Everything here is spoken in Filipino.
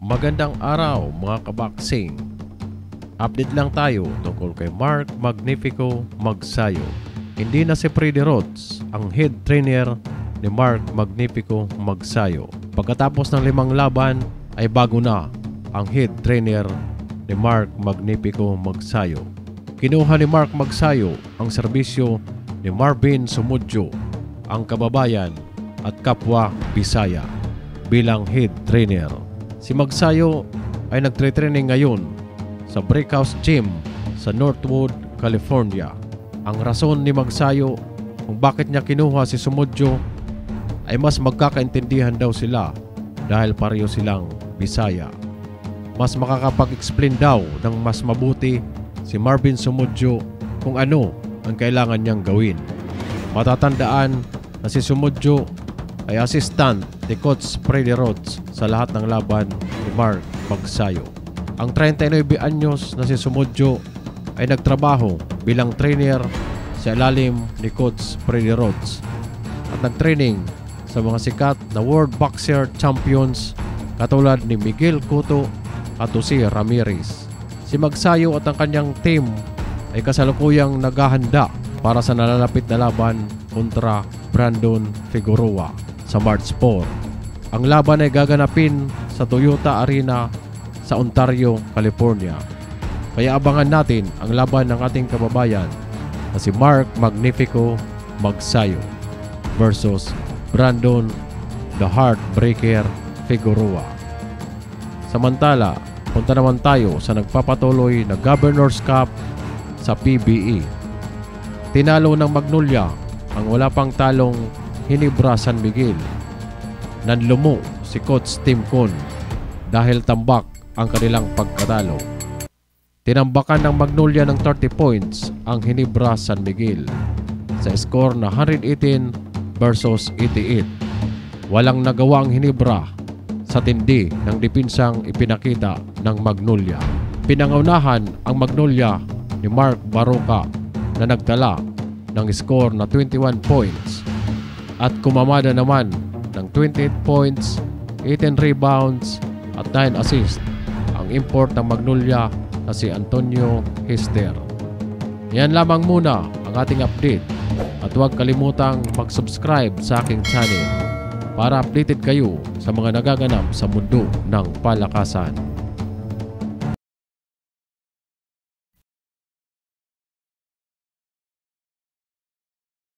Magandang araw mga kabaksing. Update lang tayo tungkol kay Mark Magnifico Magsayo. Hindi na si Freddy Rhodes ang head trainer ni Mark Magnifico Magsayo. Pagkatapos ng 5 laban ay bago na ang head trainer ni Mark Magnifico Magsayo. Kinuha ni Mark Magsayo ang serbisyo ni Marvin Sumudyo, ang kababayan at kapwa Bisaya, bilang head trainer. Si Magsayo ay nagtre-training ngayon sa Brickhouse Gym sa Northwood, California. Ang rason ni Magsayo kung bakit niya kinuha si Sumudyo ay mas magkakaintindihan daw sila dahil pareho silang Bisaya. Mas makakapag-explain daw ng mas mabuti si Marvin Sumudyo kung ano ang kailangan niyang gawin. Matatandaan na si Sumudyo ay assistant ni Coach Freddy Rhodes sa lahat ng laban ni Mark Magsayo. Ang 39 anyos na si Sumudyo ay nagtrabaho bilang trainer sa ilalim ni Coach Freddy Rhodes at nagtraining sa mga sikat na World Boxer Champions katulad ni Miguel Cotto at Jose Ramirez. Si Magsayo at ang kanyang team ay kasalukuyang naghahanda para sa nalalapit na laban kontra Brandon Figueroa sa March 4. Ang laban ay gaganapin sa Toyota Arena sa Ontario, California. Kaya abangan natin ang laban ng ating kababayan na si Mark Magnifico Magsayo versus Brandon the Heartbreaker Figueroa. Samantala, punta naman tayo sa nagpapatuloy na Governor's Cup sa PBE. Tinalo ng Magnolia ang wala pang talong Ginebra San Miguel. Nanlumo si Coach Tim Con dahil tambak ang kanilang pagkatalo. Tinambakan ng Magnolia ng 30 points ang Ginebra San Miguel sa score na 118 versus 88. Walang nagawa ang Ginebra sa tindi ng depinsang ipinakita ng Magnolia. Pinangunahan ang Magnolia ni Mark Baroka na nagdala ng score na 21 points at kumamada naman ng 28 points, 18 rebounds at 9 assists ang import ng Magnolia na si Antonio Hester. Yan lamang muna ang ating update at huwag kalimutang mag-subscribe sa aking channel para updated kayo sa mga nagaganap sa mundo ng palakasan.